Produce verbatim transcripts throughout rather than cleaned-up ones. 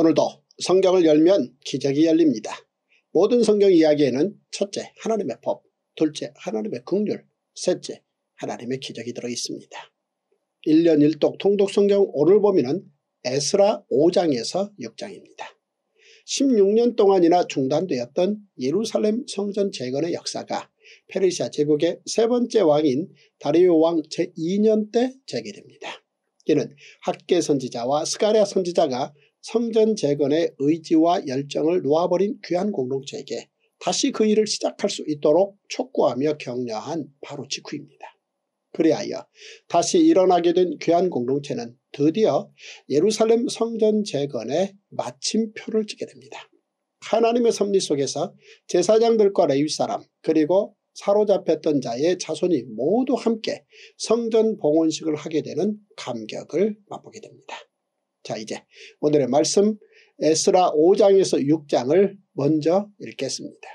오늘도 성경을 열면 기적이 열립니다. 모든 성경 이야기에는 첫째 하나님의 법, 둘째 하나님의 긍휼, 셋째 하나님의 기적이 들어있습니다. 일 년 일 독 통독 성경 오늘 보면은 에스라 오 장에서 육 장입니다. 십육 년 동안이나 중단되었던 예루살렘 성전 재건의 역사가 페르시아 제국의 세 번째 왕인 다리오 왕 제이 년 때 재개됩니다. 이는 학개 선지자와 스가랴 선지자가 성전 재건의 의지와 열정을 놓아버린 귀한 공동체에게 다시 그 일을 시작할 수 있도록 촉구하며 격려한 바로 직후입니다. 그리하여 다시 일어나게 된 귀한 공동체는 드디어 예루살렘 성전 재건의 마침표를 찍게 됩니다. 하나님의 섭리 속에서 제사장들과 레위 사람 그리고 사로잡혔던 자의 자손이 모두 함께 성전 봉헌식을 하게 되는 감격을 맛보게 됩니다. 자, 이제 오늘의 말씀 에스라 오 장에서 육 장을 먼저 읽겠습니다.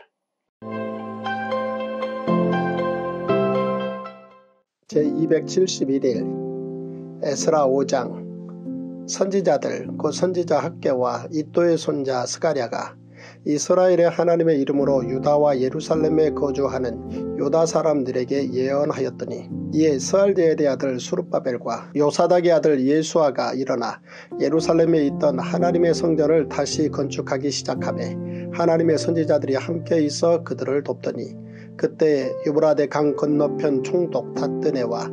제이백칠십일 일 에스라 오 장. 선지자들 곧 선지자 학개와 이도의 손자 스가랴가 이스라엘의 하나님의 이름으로 유다와 예루살렘에 거주하는 유다 사람들에게 예언하였더니 이에 스알디엘의 아들 수룹바벨과 요사닥의 아들 예수아가 일어나 예루살렘에 있던 하나님의 성전을 다시 건축하기 시작하매 하나님의 선지자들이 함께 있어 그들을 돕더니 그때 유브라데 강 건너편 총독 닷드네와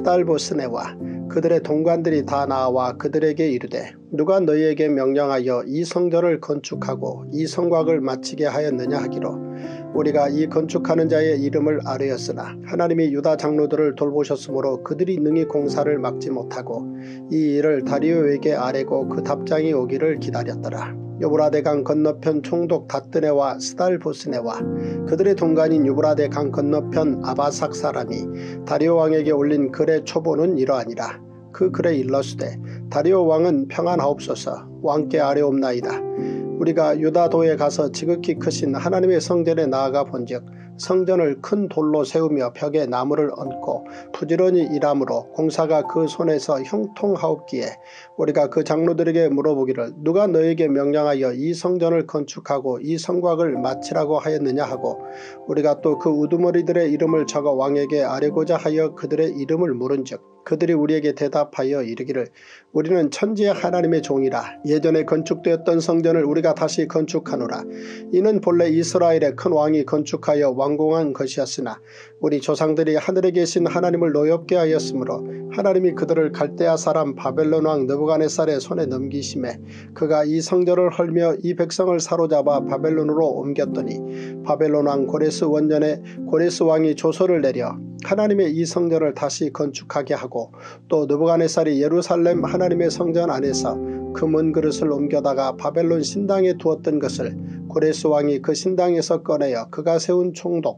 스달보스네와 그들의 동관들이 다 나와 그들에게 이르되 누가 너희에게 명령하여 이 성전을 건축하고 이 성곽을 마치게 하였느냐 하기로 우리가 이 건축하는 자의 이름을 아뢰었으나 하나님이 유다 장로들을 돌보셨으므로 그들이 능히 공사를 막지 못하고 이 일을 다리오에게 아뢰고 그 답장이 오기를 기다렸더라. 유브라데 강 건너편 총독 닷드네와 스달보스네와 그들의 동관인 유브라데 강 건너편 아바삭 사람이 다리오 왕에게 올린 글의 초보는 이러하니라. 그 글에 일러스되 다리오 왕은 평안하옵소서. 왕께 아뢰옵나이다. 우리가 유다도에 가서 지극히 크신 하나님의 성전에 나아가 본즉 성전을 큰 돌로 세우며 벽에 나무를 얹고 부지런히 일함으로 공사가 그 손에서 형통하옵기에 우리가 그 장로들에게 물어보기를 누가 너에게 명령하여 이 성전을 건축하고 이 성곽을 마치라고 하였느냐 하고 우리가 또 그 우두머리들의 이름을 적어 왕에게 아뢰고자 하여 그들의 이름을 물은즉 그들이 우리에게 대답하여 이르기를 우리는 천지의 하나님의 종이라. 예전에 건축되었던 성전을 우리가 다시 건축하노라. 이는 본래 이스라엘의 큰 왕이 건축하여 완공한 것이었으나 우리 조상들이 하늘에 계신 하나님을 노엽게 하였으므로 하나님이 그들을 갈대아 사람 바벨론 왕 느부갓네살의 손에 넘기심에 그가 이 성전을 헐며 이 백성을 사로잡아 바벨론으로 옮겼더니 바벨론 왕 고레스 원년에 고레스 왕이 조서를 내려 하나님의 이 성전을 다시 건축하게 하고 또 느부갓네살이 예루살렘 하나님의 성전 안에서 금은 그릇을 옮겨다가 바벨론 신당에 두었던 것을 고레스 왕이 그 신당에서 꺼내어 그가 세운 총독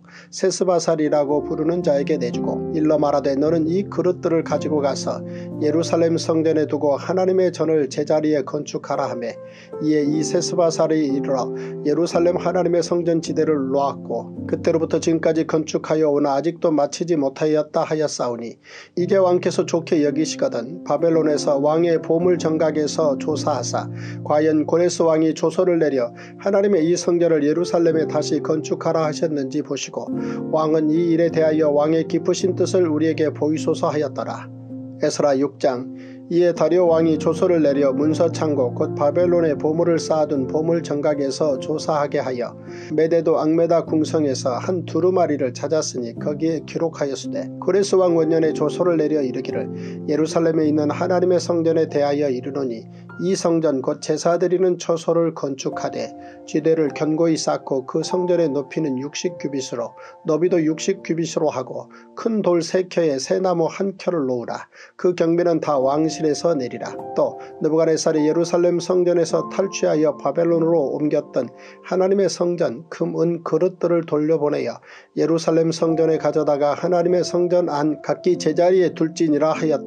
세스바살이라고 부르는 자에게 내주고 일러 말하되 너는 이 그릇들을 가지고 가서 예루살렘 성전에 두고 하나님의 전을 제자리에 건축하라 하매 이에 이 세스바살이 이르러 예루살렘 하나님의 성전 지대를 놓았고 그때로부터 지금까지 건축하여 오나 아직도 마치지 못하였다 하였사오니 이게 왕께서 좋게 여기시거든 바벨론에서 왕의 보물 정각에서 조사하사 과연 고레스 왕이 조서를 내려 하나님의 이 성전을 예루살렘에 다시 건축하라 하셨는지 보시고 왕은 이 일에 대하여 왕의 깊으신 뜻을 우리에게 보이소서 하였더라. 에스라 육 장. 이에 다리오 왕이 조서를 내려 문서창고 곧 바벨론에 보물을 쌓아둔 보물 정각에서 조사하게 하여 메데도 앙메다 궁성에서 한 두루마리를 찾았으니 거기에 기록하였으되 고레스 왕 원년에 조서를 내려 이르기를 예루살렘에 있는 하나님의 성전에 대하여 이르노니 이 성전 곧 제사드리는 처소를 건축하되 지대를 견고히 쌓고 그 성전의 높이는 육십 규빗으로 너비도 육십 규빗으로 하고 큰 돌 세 켜에 새 나무 한 켜를 놓으라. 그 경비는 다 왕실에서 내리라. 또 느부갓네살이 예루살렘 성전에서 탈취하여 바벨론으로 옮겼던 하나님의 성전 금, 은 그릇들을 돌려보내어 예루살렘 성전에 가져다가 하나님의 성전 안 각기 제자리에 둘지니라 하였더라.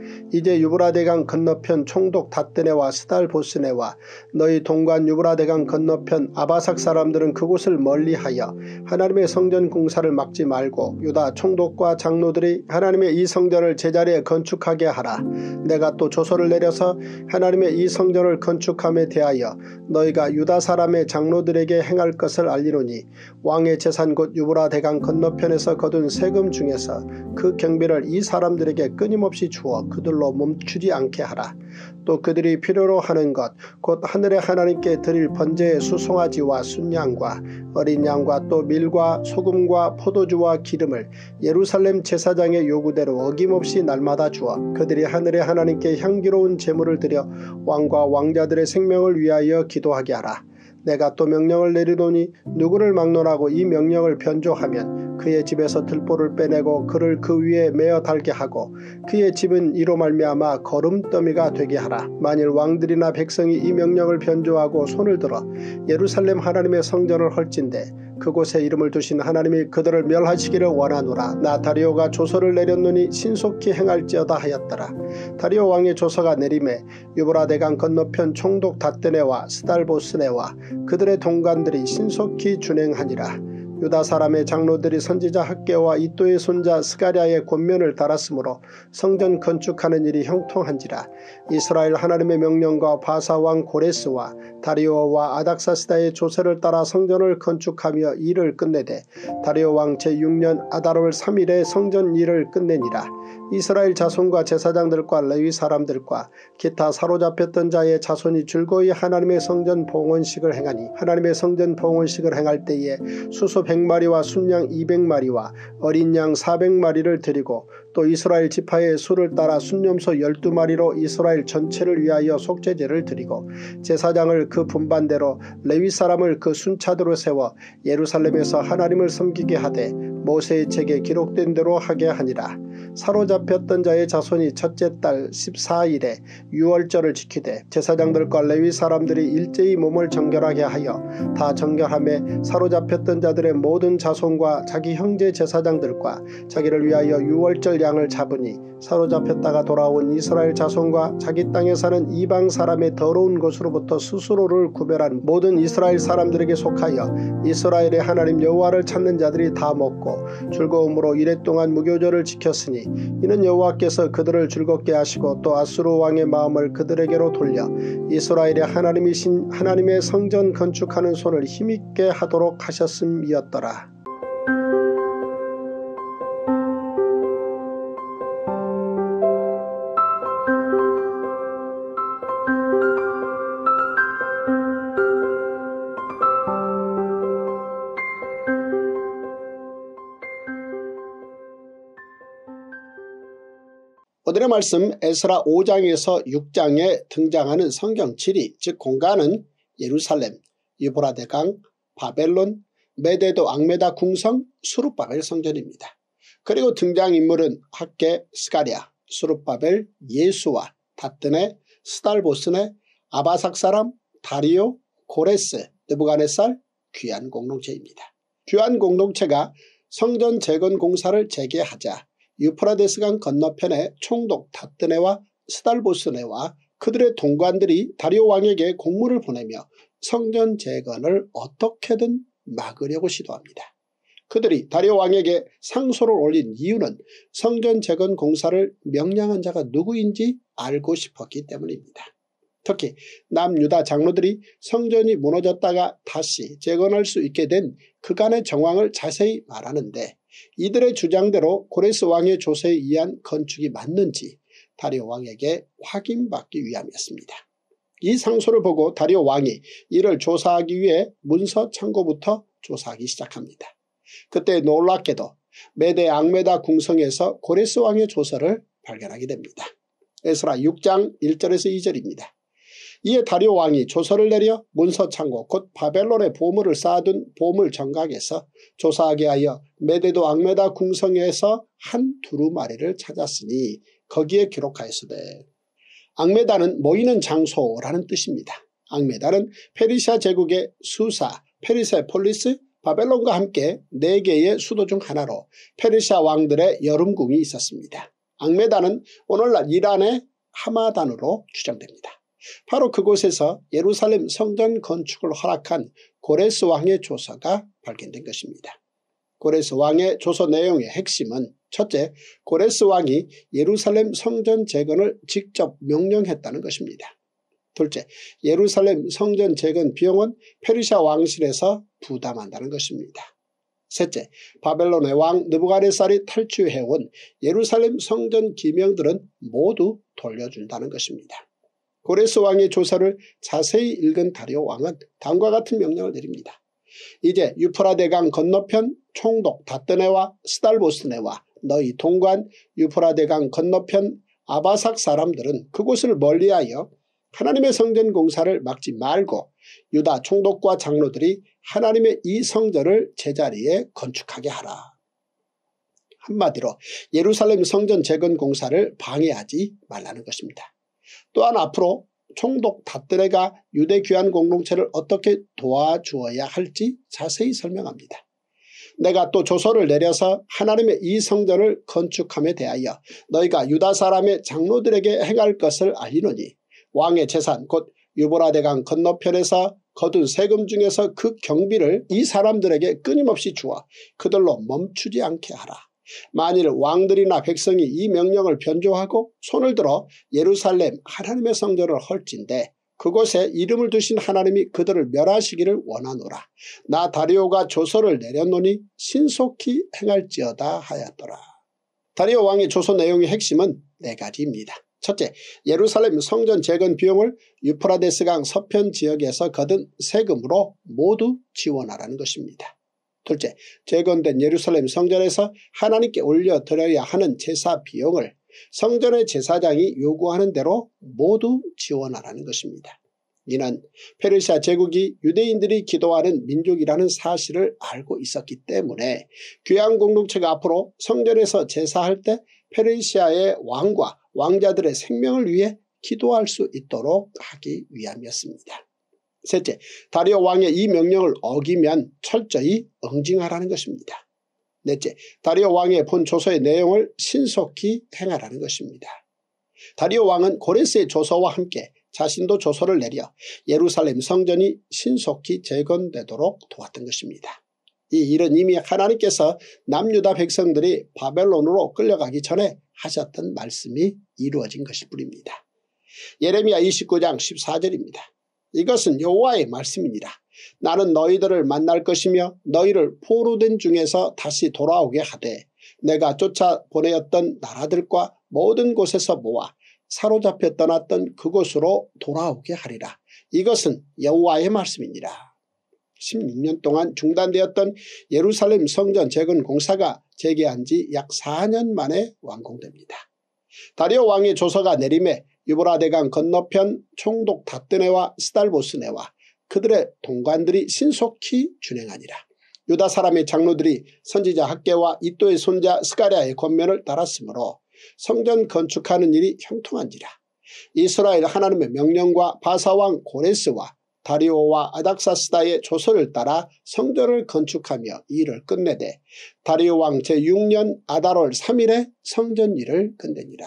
이제 유브라데강 건너편 총독 닷드네와 스달보스네와 너희 동관 유브라데강 건너편 아바삭 사람들은 그곳을 멀리하여 하나님의 성전 공사를 막지 말고 유다 총독과 장로들이 하나님의 이 성전을 제자리에 건축하게 하라. 내가 또 조서를 내려서 하나님의 이 성전을 건축함에 대하여 너희가 유다 사람의 장로들에게 행할 것을 알리노니 왕의 재산 곧 유브라데강 건너편에서 거둔 세금 중에서 그 경비를 이 사람들에게 끊임없이 주어 그들로 멈추지 않게 하라. 또 그들이 필요로 하는 것 곧 하늘의 하나님께 드릴 번제의 수송아지와 순양과 어린 양과 또 밀과 소금과 포도주와 기름을 예루살렘 제사장의 요구대로 어김없이 날마다 주어 그들이 하늘의 하나님께 향기로운 제물을 드려 왕과 왕자들의 생명을 위하여 기도하게 하라. 내가 또 명령을 내리노니 누구를 막론하고 이 명령을 변조하면 그의 집에서 들보를 빼내고 그를 그 위에 메어 달게 하고 그의 집은 이로 말미암아 거름더미가 되게 하라. 만일 왕들이나 백성이 이 명령을 변조하고 손을 들어 예루살렘 하나님의 성전을 헐진대 그곳에 이름을 두신 하나님이 그들을 멸하시기를 원하노라. 나 다리오가 조서를 내렸노니 신속히 행할지어다 하였더라. 다리오 왕의 조서가 내림에 유브라데강 건너편 총독 닷드네와 스달보스네와 그들의 동관들이 신속히 준행하니라. 유다 사람의 장로들이 선지자 학개와 이도의 손자 스가랴의 권면을 달았으므로 성전 건축하는 일이 형통한지라. 이스라엘 하나님의 명령과 바사왕 고레스와 다리오와 아닥사스다의 조세를 따라 성전을 건축하며 일을 끝내되 다리오 왕 제육 년 아달월 삼 일에 성전 일을 끝내니라. 이스라엘 자손과 제사장들과 레위 사람들과 기타 사로잡혔던 자의 자손이 즐거이 하나님의 성전 봉헌식을 행하니 하나님의 성전 봉헌식을 행할 때에 수소 백 마리와 순양 이백 마리와 어린 양 사백 마리를 드리고 또 이스라엘 지파의 수를 따라 순염소 열두 마리로 이스라엘 전체를 위하여 속죄제를 드리고 제사장을 그 분반대로 레위 사람을 그 순차대로 세워 예루살렘에서 하나님을 섬기게 하되 모세의 책에 기록된 대로 하게 하니라. 사로잡혔던 자의 자손이 첫째 달 십사 일에 유월절을 지키되 제사장들과 레위 사람들이 일제히 몸을 정결하게 하여 다 정결함에 사로잡혔던 자들의 모든 자손과 자기 형제 제사장들과 자기를 위하여 유월절 양을 잡으니 사로잡혔다가 돌아온 이스라엘 자손과 자기 땅에 사는 이방 사람의 더러운 것으로부터 스스로를 구별한 모든 이스라엘 사람들에게 속하여 이스라엘의 하나님 여호와를 찾는 자들이 다 먹고 즐거움으로 이래 동안 무교절을 지켰으니 이는 여호와께서 그들을 즐겁게 하시고 또 아수르 왕의 마음을 그들에게로 돌려 이스라엘의 하나님이신 하나님의 성전 건축하는 손을 힘있게 하도록 하셨음이었더라. 오늘의 말씀 에스라 오 장에서 육 장에 등장하는 성경 지리 즉 공간은 예루살렘, 유브라데강, 바벨론, 메데도 악메다 궁성, 수룹바벨 성전입니다. 그리고 등장인물은 학개, 스가랴, 수룹바벨, 예수와 닷드네, 스달보스네, 아바삭 사람, 다리오, 고레스, 느부갓네살, 귀한 공동체입니다. 귀한 공동체가 성전 재건 공사를 재개하자 유프라데스강 건너편의 총독 닷드네와 스달보스네와 그들의 동관들이 다리오 왕에게 공문을 보내며 성전 재건을 어떻게든 막으려고 시도합니다. 그들이 다리오 왕에게 상소를 올린 이유는 성전 재건 공사를 명령한 자가 누구인지 알고 싶었기 때문입니다. 특히 남유다 장로들이 성전이 무너졌다가 다시 재건할 수 있게 된 그간의 정황을 자세히 말하는데 이들의 주장대로 고레스 왕의 조서에 의한 건축이 맞는지 다리오 왕에게 확인받기 위함이었습니다. 이 상소를 보고 다리오 왕이 이를 조사하기 위해 문서 창고부터 조사하기 시작합니다. 그때 놀랍게도 메데 악메다 궁성에서 고레스 왕의 조서를 발견하게 됩니다. 에스라 육 장 일 절에서 이 절입니다. 이에 다리오 왕이 조서를 내려 문서창고 곧 바벨론의 보물을 쌓아둔 보물 정각에서 조사하게 하여 메데도 악메다 궁성에서 한 두루마리를 찾았으니 거기에 기록하였으되 악메다는 모이는 장소라는 뜻입니다. 악메다는 페르시아 제국의 수사, 페르세폴리스, 바벨론과 함께 네 개의 수도 중 하나로 페르시아 왕들의 여름궁이 있었습니다. 앙메다는 오늘날 이란의 하마단으로 추정됩니다. 바로 그곳에서 예루살렘 성전 건축을 허락한 고레스 왕의 조서가 발견된 것입니다. 고레스 왕의 조서 내용의 핵심은 첫째, 고레스 왕이 예루살렘 성전 재건을 직접 명령했다는 것입니다. 둘째, 예루살렘 성전 재건 비용은 페르시아 왕실에서 부담한다는 것입니다. 셋째, 바벨론의 왕 느부갓네살이 탈취해온 예루살렘 성전 기명들은 모두 돌려준다는 것입니다. 고레스 왕의 조서를 자세히 읽은 다리오 왕은 다음과 같은 명령을 내립니다. 이제 유프라데강 건너편 총독 다뜨네와 스달보스네와 너희 동관 유프라데강 건너편 아바삭 사람들은 그곳을 멀리하여 하나님의 성전 공사를 막지 말고 유다 총독과 장로들이 하나님의 이 성전을 제자리에 건축하게 하라. 한마디로 예루살렘 성전 재건 공사를 방해하지 말라는 것입니다. 또한 앞으로 총독 다뜨네가 유대 귀환 공동체를 어떻게 도와주어야 할지 자세히 설명합니다. 내가 또 조서를 내려서 하나님의 이 성전을 건축함에 대하여 너희가 유다 사람의 장로들에게 행할 것을 알리노니 왕의 재산 곧 유브라데강 건너편에서 거둔 세금 중에서 그 경비를 이 사람들에게 끊임없이 주어 그들로 멈추지 않게 하라. 만일 왕들이나 백성이 이 명령을 변조하고 손을 들어 예루살렘 하나님의 성전을 헐진대 그곳에 이름을 두신 하나님이 그들을 멸하시기를 원하노라. 나 다리오가 조서를 내렸노니 신속히 행할지어다 하였더라. 다리오 왕의 조서 내용의 핵심은 네 가지입니다. 첫째, 예루살렘 성전 재건 비용을 유프라데스강 서편 지역에서 거둔 세금으로 모두 지원하라는 것입니다. 둘째, 재건된 예루살렘 성전에서 하나님께 올려드려야 하는 제사 비용을 성전의 제사장이 요구하는 대로 모두 지원하라는 것입니다. 이는 페르시아 제국이 유대인들이 기도하는 민족이라는 사실을 알고 있었기 때문에 귀환 공동체가 앞으로 성전에서 제사할 때 페르시아의 왕과 왕자들의 생명을 위해 기도할 수 있도록 하기 위함이었습니다. 셋째, 다리오 왕의 이 명령을 어기면 철저히 응징하라는 것입니다. 넷째, 다리오 왕의 본 조서의 내용을 신속히 행하라는 것입니다. 다리오 왕은 고레스의 조서와 함께 자신도 조서를 내려 예루살렘 성전이 신속히 재건되도록 도왔던 것입니다. 이 일은 이미 하나님께서 남유다 백성들이 바벨론으로 끌려가기 전에 하셨던 말씀이 이루어진 것일 뿐입니다. 예레미야 이십구 장 십사 절입니다. 이것은 여호와의 말씀이니라. 나는 너희들을 만날 것이며 너희를 포로된 중에서 다시 돌아오게 하되 내가 쫓아보내었던 나라들과 모든 곳에서 모아 사로잡혀 떠났던 그곳으로 돌아오게 하리라. 이것은 여호와의 말씀이니라. 십육 년 동안 중단되었던 예루살렘 성전 재건 공사가 재개한 지 약 사 년 만에 완공됩니다. 다리오 왕의 조서가 내림에 유브라데강 건너편 총독 다뜨네와 스달보스네와 그들의 동관들이 신속히 준행하니라. 유다 사람의 장로들이 선지자 학개와 이도의 손자 스가랴의 권면을 따랐으므로 성전 건축하는 일이 형통한지라. 이스라엘 하나님의 명령과 바사왕 고레스와 다리오와 아닥사스다의 조서를 따라 성전을 건축하며 일을 끝내되 다리오 왕 제육 년 아달월 삼 일에 성전 일을 끝내니라.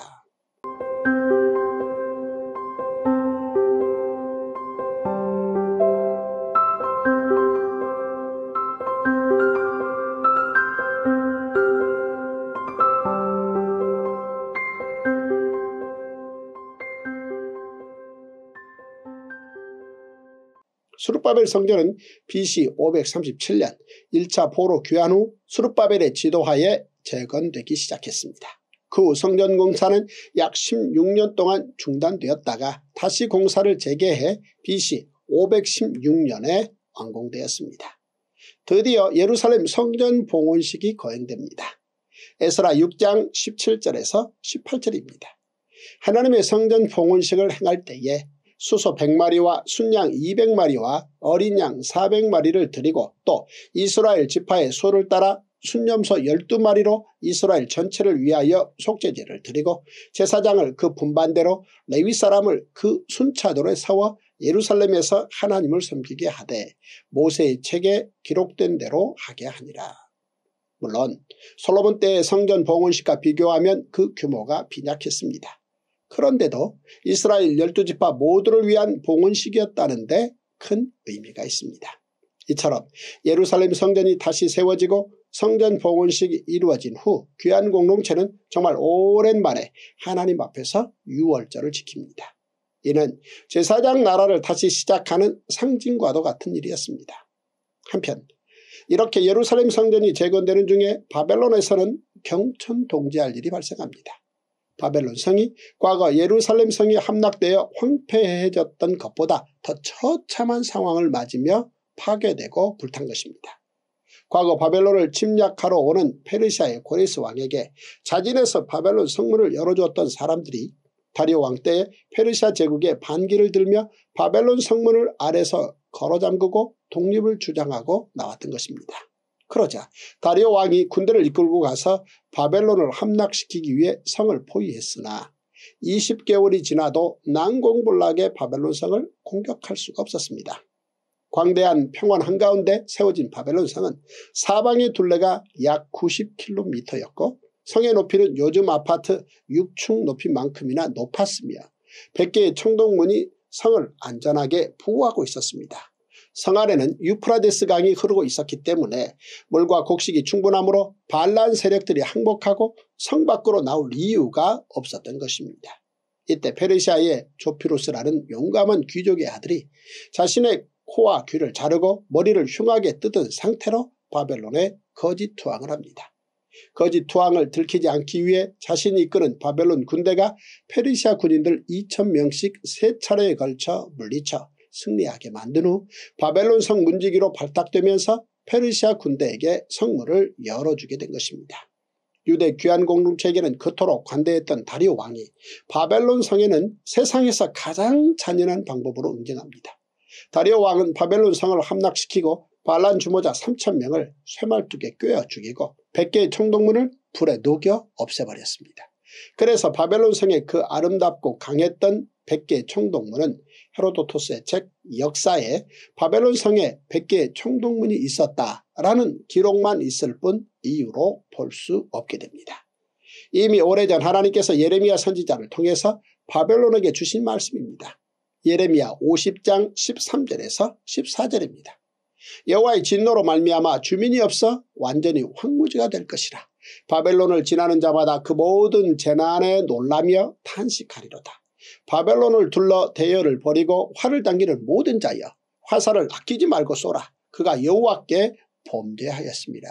수룹바벨 성전은 비씨 오백삼십칠 년 일 차 포로 귀환 후 수룹바벨의 지도하에 재건되기 시작했습니다. 그 후 성전 공사는 약 십육 년 동안 중단되었다가 다시 공사를 재개해 비씨 오백십육 년에 완공되었습니다. 드디어 예루살렘 성전 봉헌식이 거행됩니다. 에스라 육 장 십칠 절에서 십팔 절입니다. 하나님의 성전 봉헌식을 행할 때에 수소 백 마리와 순양 이백 마리와 어린 양 사백 마리를 드리고 또 이스라엘 지파의 수를 따라 순염소 열두 마리로 이스라엘 전체를 위하여 속죄제를 드리고 제사장을 그 분반대로 레위 사람을 그 순차도로 세워 예루살렘에서 하나님을 섬기게 하되 모세의 책에 기록된 대로 하게 하니라. 물론 솔로몬 때의 성전 봉헌식과 비교하면 그 규모가 빈약했습니다. 그런데도 이스라엘 열두 지파 모두를 위한 봉헌식이었다는 데 큰 의미가 있습니다. 이처럼 예루살렘 성전이 다시 세워지고 성전 봉헌식이 이루어진 후 귀한 공동체는 정말 오랜만에 하나님 앞에서 유월절을 지킵니다. 이는 제사장 나라를 다시 시작하는 상징과도 같은 일이었습니다. 한편 이렇게 예루살렘 성전이 재건되는 중에 바벨론에서는 경천동지할 일이 발생합니다. 바벨론 성이 과거 예루살렘 성이 함락되어 황폐해졌던 것보다 더 처참한 상황을 맞으며 파괴되고 불탄 것입니다. 과거 바벨론을 침략하러 오는 페르시아의 고레스 왕에게 자진해서 바벨론 성문을 열어주었던 사람들이 다리오 왕 때에 페르시아 제국의 반기를 들며 바벨론 성문을 아래서 걸어잠그고 독립을 주장하고 나왔던 것입니다. 그러자 다리오 왕이 군대를 이끌고 가서 바벨론을 함락시키기 위해 성을 포위했으나 이십 개월이 지나도 난공불락의 바벨론 성을 공격할 수가 없었습니다. 광대한 평원 한가운데 세워진 바벨론 성은 사방의 둘레가 약 구십 킬로미터였고 성의 높이는 요즘 아파트 육 층 높이만큼이나 높았으며 백 개의 청동문이 성을 안전하게 보호하고 있었습니다. 성 안에는 유프라데스 강이 흐르고 있었기 때문에 물과 곡식이 충분하므로 반란 세력들이 항복하고 성 밖으로 나올 이유가 없었던 것입니다. 이때 페르시아의 조피루스라는 용감한 귀족의 아들이 자신의 코와 귀를 자르고 머리를 흉하게 뜯은 상태로 바벨론에 거짓 투항을 합니다. 거짓 투항을 들키지 않기 위해 자신이 이끄는 바벨론 군대가 페르시아 군인들 이천 명씩 세 차례에 걸쳐 물리쳐 승리하게 만든 후 바벨론 성 문지기로 발탁되면서 페르시아 군대에게 성문을 열어주게 된 것입니다. 유대 귀한 공동체에게는 그토록 관대했던 다리오 왕이 바벨론 성에는 세상에서 가장 잔인한 방법으로 응징합니다. 다리오 왕은 바벨론 성을 함락시키고 반란 주모자 삼천 명을 쇠말뚝에 꿰어 죽이고 백 개의 청동문을 불에 녹여 없애버렸습니다. 그래서 바벨론 성의 그 아름답고 강했던 백 개의 청동문은 헤로도토스의 책 역사에 바벨론 성에 백 개의 청동문이 있었다라는 기록만 있을 뿐 이유로 볼 수 없게 됩니다. 이미 오래전 하나님께서 예레미야 선지자를 통해서 바벨론에게 주신 말씀입니다. 예레미야 오십 장 십삼 절에서 십사 절입니다. 여호와의 진노로 말미암아 주민이 없어 완전히 황무지가 될 것이라. 바벨론을 지나는 자마다 그 모든 재난에 놀라며 탄식하리로다. 바벨론을 둘러 대열을 벌이고 활을 당기는 모든 자여 화살을 아끼지 말고 쏘라. 그가 여호와께 범죄하였습니다.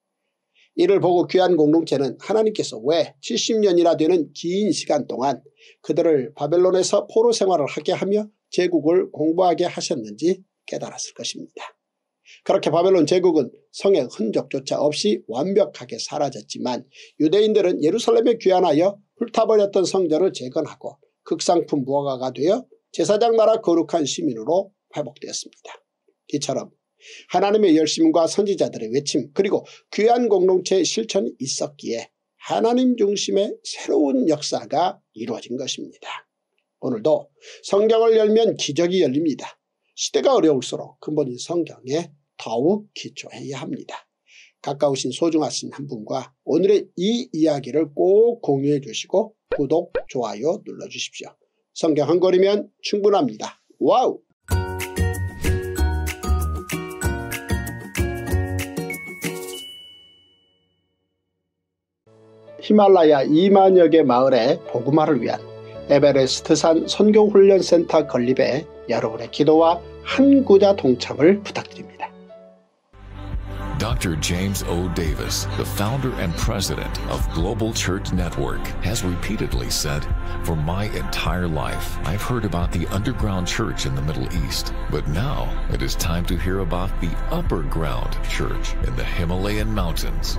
이를 보고 귀한 공동체는 하나님께서 왜 칠십 년이나 되는 긴 시간 동안 그들을 바벨론에서 포로 생활을 하게 하며 제국을 공부하게 하셨는지 깨달았을 것입니다. 그렇게 바벨론 제국은 성의 흔적조차 없이 완벽하게 사라졌지만 유대인들은 예루살렘에 귀환하여 불타버렸던 성전을 재건하고 극상품 무화과가 되어 제사장 나라 거룩한 시민으로 회복되었습니다. 이처럼 하나님의 열심과 선지자들의 외침 그리고 귀한 공동체의 실천이 있었기에 하나님 중심의 새로운 역사가 이루어진 것입니다. 오늘도 성경을 열면 기적이 열립니다. 시대가 어려울수록 근본인 성경에 더욱 기초해야 합니다. 가까우신 소중하신 한 분과 오늘의 이 이야기를 꼭 공유해 주시고 구독, 좋아요 눌러주십시오. 성경 한 권이면 충분합니다. 와우! 히말라야 이만여 개 마을의 복음화를 위한 에베레스트산 선교훈련센터 건립에 여러분의 기도와 한 구자 동참을 부탁드립니다. Doctor James O. Davis, the founder and president of Global Church Network, has repeatedly said, "For my entire life, I've heard about the underground church in the Middle East, but now it is time to hear about the upper ground church in the Himalayan mountains."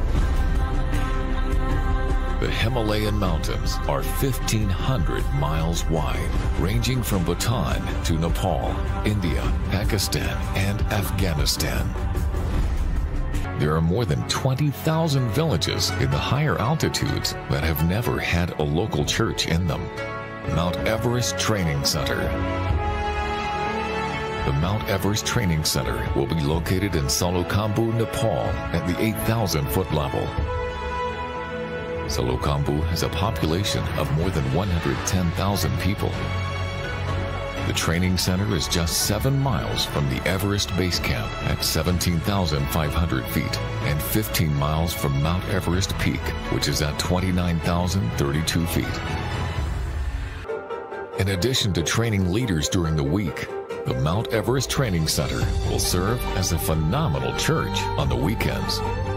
The Himalayan mountains are fifteen hundred miles wide, ranging from Bhutan to Nepal, India, Pakistan, and Afghanistan. There are more than twenty thousand villages in the higher altitudes that have never had a local church in them. Mount Everest Training Center. The Mount Everest Training Center will be located in Solukhambhu, Nepal at the eight thousand foot level. Solukhambhu has a population of more than one hundred ten thousand people. The training center is just seven miles from the Everest Base Camp at seventeen thousand five hundred feet and fifteen miles from Mount Everest Peak, which is at twenty-nine thousand thirty-two feet. In addition to training leaders during the week, the Mount Everest Training Center will serve as a phenomenal church on the weekends.